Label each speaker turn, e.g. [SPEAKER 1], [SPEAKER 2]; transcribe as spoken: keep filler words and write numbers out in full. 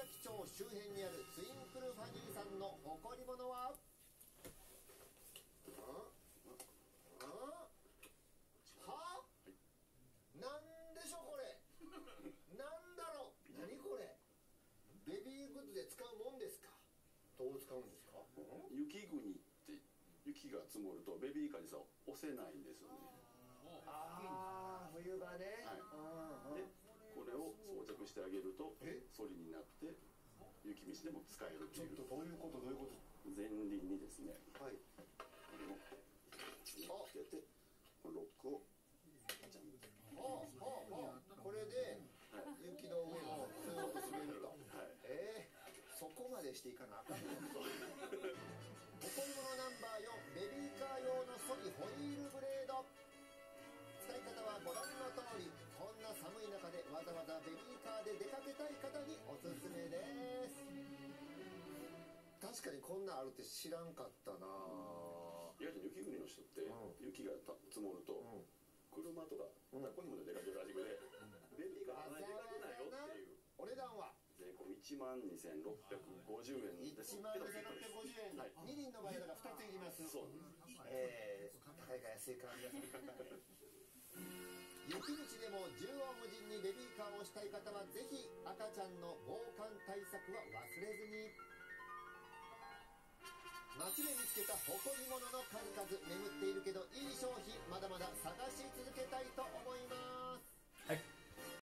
[SPEAKER 1] 崎町周辺にあるツインクルファニーさんの誇り物は、ああはあ、なんでしょこれ、なんだろう、何これ、ベビーグッズで使うもんですか。どう使うんですか。
[SPEAKER 2] 雪国って雪が積もるとベビーカーにさ押せないんですよね。
[SPEAKER 1] ああ、冬場ね。
[SPEAKER 2] はい。でこれを装着してあげるとソリになって雪道でも使えるっていう。
[SPEAKER 1] ちょっとどういうことどういうこと。
[SPEAKER 2] 前輪にですね、
[SPEAKER 1] はい、
[SPEAKER 2] これをつけてこのロックをジャンプ。
[SPEAKER 1] ああ、これで雪の上をスーッと滑ると。はい、えー、そこまでしていかなあかんの。誇り物ナンバーよん、ベビーカー用のソリホイールブレード。使い方はご覧の通り。こんな寒い中でわざわざベビーカーで出かけたい方におすすめです。確かにこんなんあるって知らんかったな。
[SPEAKER 2] 意外と雪国の人って雪が積もると車とかここにも出かけるらしくて、ベビーカー離れて出かけないよっていう。
[SPEAKER 1] お値段は
[SPEAKER 2] 税込みいちまんにせんろっぴゃくごじゅうえんです。
[SPEAKER 1] いちまんにせんろっぴゃくごじゅうえん、はい、ににんの場合だからふたついります。そうです。えー、高いか安いか皆さん考える。雪道でも縦横無尽にベビーカーをしたい方はぜひ赤ちゃんの防寒対策は忘れずに。街で見つけた誇り物の数々、眠っているけどいい商品まだまだ探し続けたいと思います。